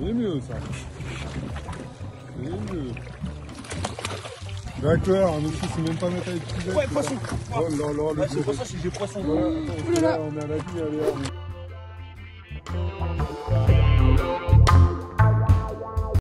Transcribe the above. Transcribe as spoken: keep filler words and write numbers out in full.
C'est mieux ça. C'est mieux. D'accord, nous c'est même pas mettre avec cuvette. Ouais, poisson. Oh là là, le Ouais, c'est pour ça que j'ai poisson. Voilà, attends, là, on est à la vie, allez.